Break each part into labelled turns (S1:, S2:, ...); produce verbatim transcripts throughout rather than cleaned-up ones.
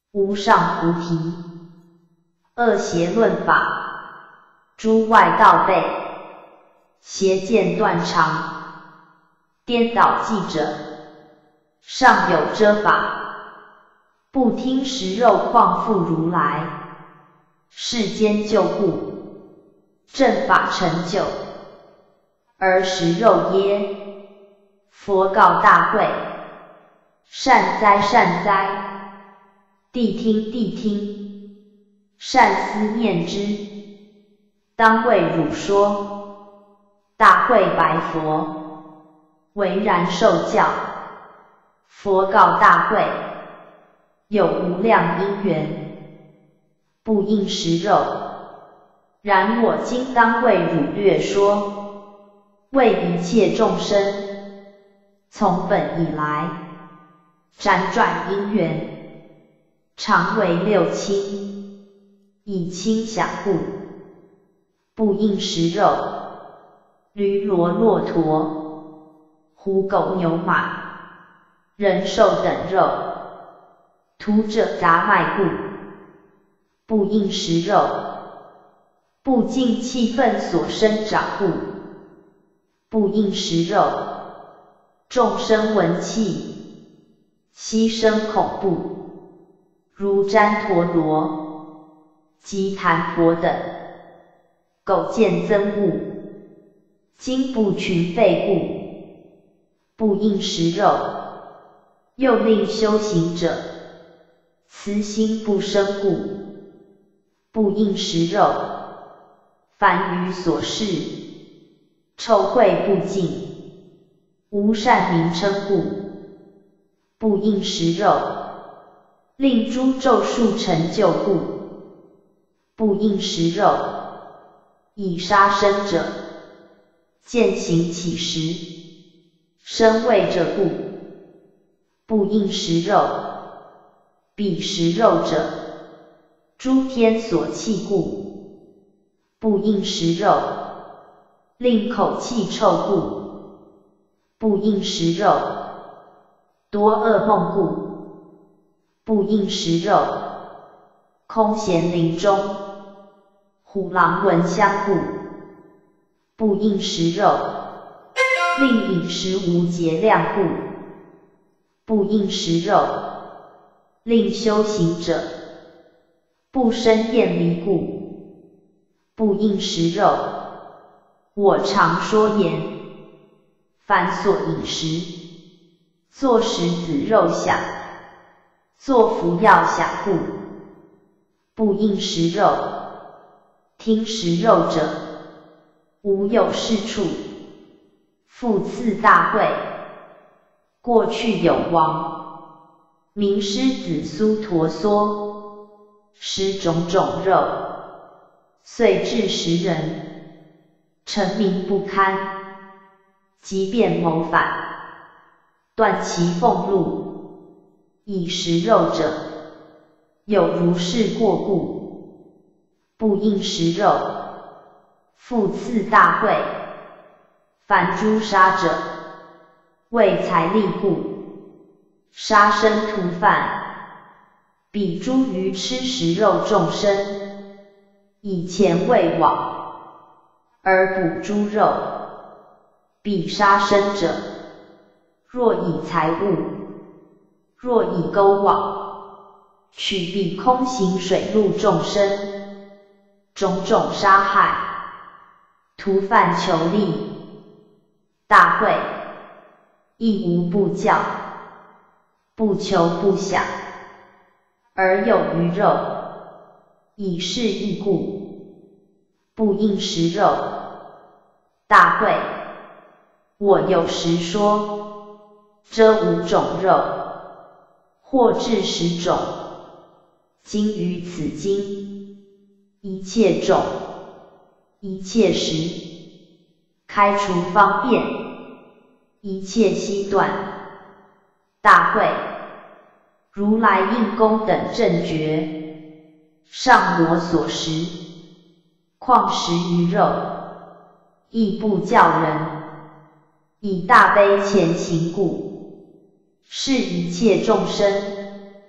S1: 无上菩提。恶邪论法，诸外道背，邪见断肠，颠倒记者，上有遮法，不听食肉况复如来，世间救故，正法成就，而食肉耶？佛告大会，善哉善哉，谛听谛听，善思念之，当为汝说。大会白佛，唯然受教。佛告大会，有无量因缘，不应食肉，然我今当为汝略说，为一切众生从本以来，辗转因缘，常为六亲，以亲享故，不应食肉，驴骡骆驼，虎狗牛马，人兽等肉，屠者杂卖故，不应食肉，不净气分所生长故，不应食肉。众生闻气，悉生恐怖，如旃陀罗、及檀婆等，苟见憎恶，经不群废故，不应食肉。又令修行者，慈心不生故，不应食肉。凡于所事，臭秽不净，无善名称故，不应食肉。令诸咒术成就故，不应食肉。以杀生者，见行起时，生畏者故，不应食肉。彼食肉者，诸天所弃故，不应食肉。令口气臭故，不应食肉。多噩梦故，不应食肉。空闲林中，虎狼闻香故，不应食肉。令饮食无节量故，不应食肉。令修行者，不生厌离故，不应食肉。我常说言，凡所饮食，作食子肉想，作服药想故，不应食肉。听食肉者，无有是处。复次大会，过去有王，名师子苏陀娑，食种种肉，遂致食人，臣民不堪，即便谋反，断其俸禄，以食肉者，有如是过故，不应食肉。复次大会，凡诛杀者，为财利故，杀生屠犯，彼诸于吃食肉众生，以钱为网，而捕诸肉。彼杀生者，若以财物，若以钩网，取彼空行水陆众生，种种杀害，屠犯求利。大会，亦无不教，不求不想，而有余肉，以是义故，不应食肉。大会，我有实说，遮五种肉，或至十种，今于此经，一切种，一切时，开除方便，一切悉断。大会，如来应供等正觉，上我所食，况食于肉，亦不教人，以大悲前行故，是一切众生，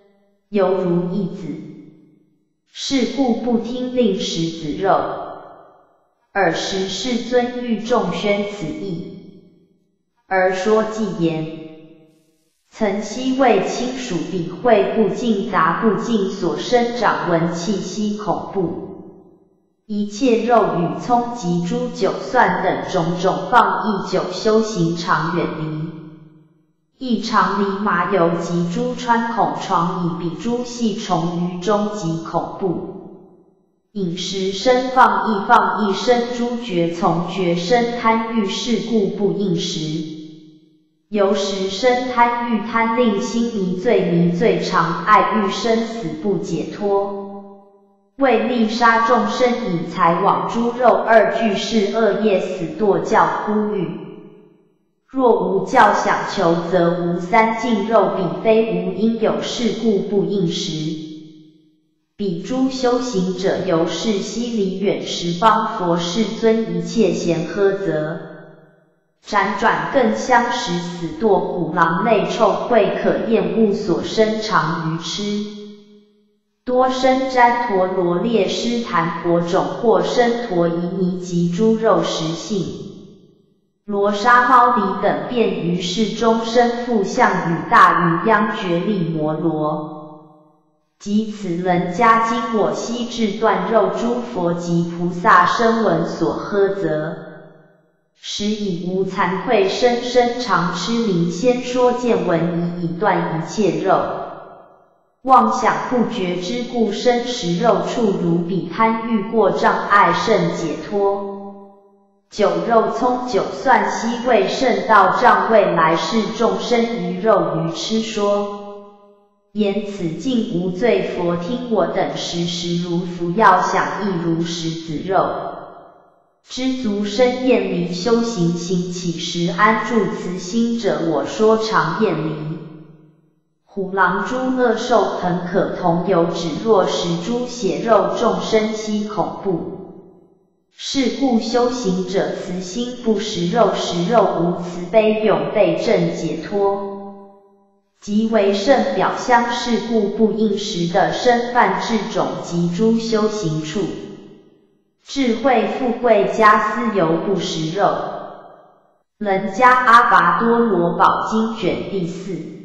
S1: 犹如一子，是故不听令食子肉。尔时世尊欲众宣此意，而说偈言：曾昔为亲属比会不净杂不净所生长闻气息恐怖，一切肉与葱及猪酒蒜等种种放逸久修行常远离，亦常离麻油及诸穿孔床以彼诸细虫于中极恐怖。饮食生放逸放逸生诸绝从绝生贪欲是故不应食。由食生贪欲贪令心迷醉迷醉常爱欲生死不解脱。为利杀众生以财往诸肉二俱是恶业死堕教呼吁。若无教想求则无三净肉彼非无因有是故不应食。彼诸修行者由是悉离远十方佛世尊一切咸喝则辗转更相识死堕虎狼类臭秽可厌恶所生常愚痴。多生旃陀罗列尸檀婆种或生陀夷尼及诸肉食性。罗刹猫狸等便于是中生复相与大鱼央觉力摩罗。即此人家今我悉至断肉诸佛及菩萨声闻所喝则，实以无惭愧生生常痴迷先说见闻以以断一切肉。妄想不觉之故生食肉处如彼贪欲过障碍甚解脱。酒肉葱酒蒜悉味甚道障未来世众生于肉愚痴说。言此尽无罪佛听我等时时如服药想亦如食子肉。知足生厌离修行行起时安住慈心者我说常厌离。虎狼诸恶兽很可同有指若食诸血肉众生悉恐怖。是故修行者慈心不食肉食肉无慈悲永被正解脱。即为圣表相是故不应食的生犯智种及诸修行处。智慧富贵家私犹不食肉。人家阿拔多罗宝经卷第四。